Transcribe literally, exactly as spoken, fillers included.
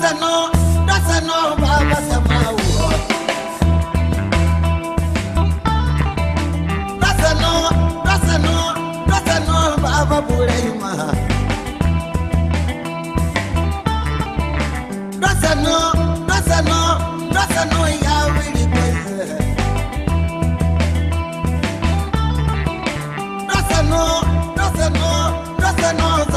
no, that's a no, Baba Samau. That's a no, that's a no, that's a no, Baba Burema. That's a no, that's a no, that's a no, ya really better. That's a no, that's a no, that's a no.